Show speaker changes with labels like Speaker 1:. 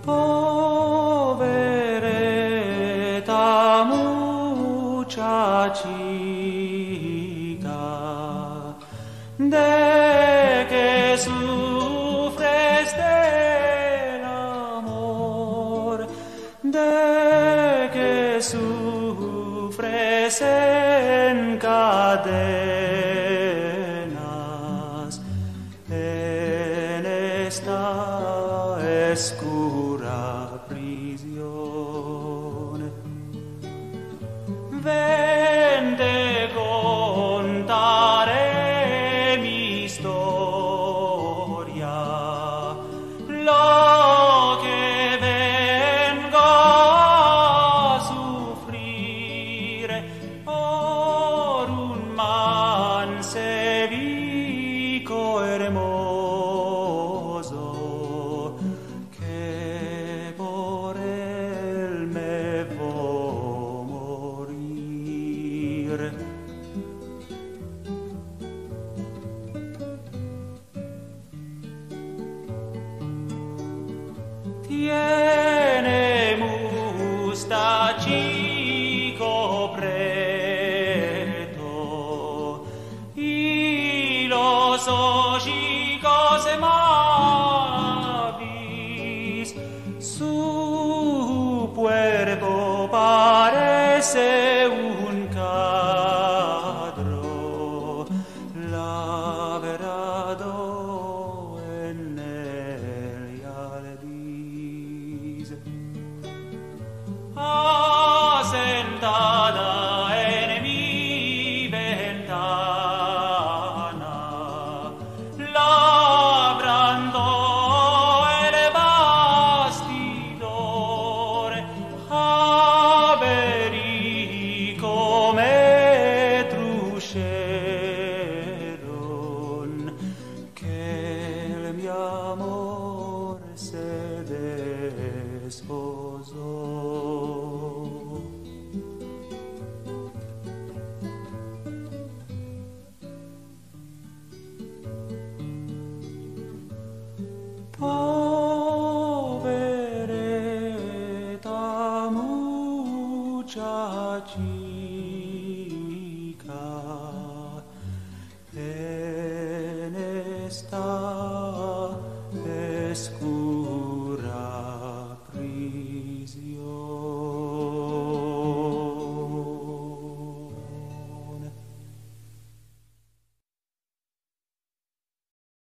Speaker 1: Povereta muchachica, de que sufres del amor, de que sufres en cadenas, en esta escura prisión. Ven, te contaré mi historia, lo que vengo a sufrir por un mancebo hermoso que por él me voy morir. Tiene mustachico preto y los ojicos mavis, su cuerpo parece un cadro labrado en el Yaldiz. Asentada en mi ventana, labrando el bastidor, Alberico me trujeron, que mi amor se desposó. Povereta muchachica, en esta escura prisión.